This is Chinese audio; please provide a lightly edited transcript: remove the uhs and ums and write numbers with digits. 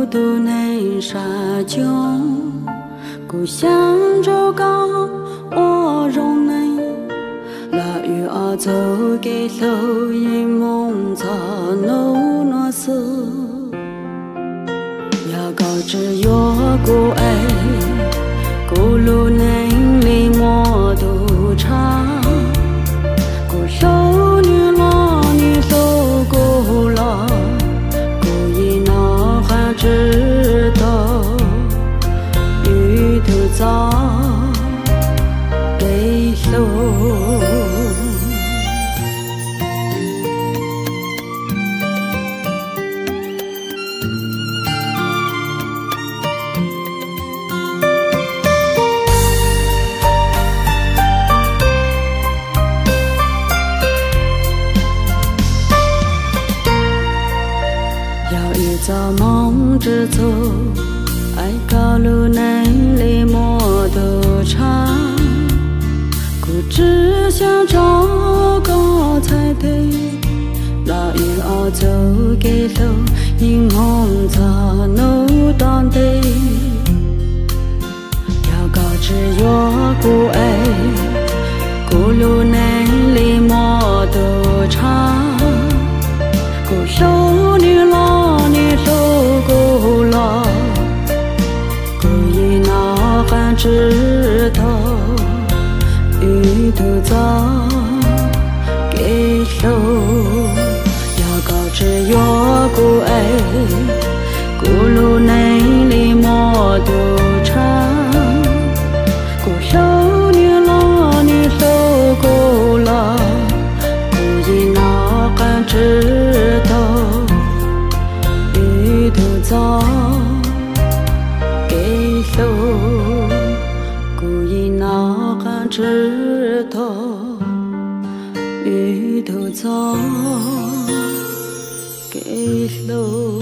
都能杀穷，故乡周高我容能，那雨儿走给路一梦草怒诺斯，要告知我故爱，故路能离莫都长，故手女老女手故老。知道旅途早给路，要一早梦之走，爱高路能离莫都长，故只想找个才对，那雨儿走给路，因梦草怒当对，要告知我故爱，故路能离莫都长，故手女老女手故老，故意闹喊知道旅途早给路，要告知我故爱，故路能离莫都长，故手女老女手故老，故意闹喊知道旅途早给路，故意闹喊知道旅途早给路。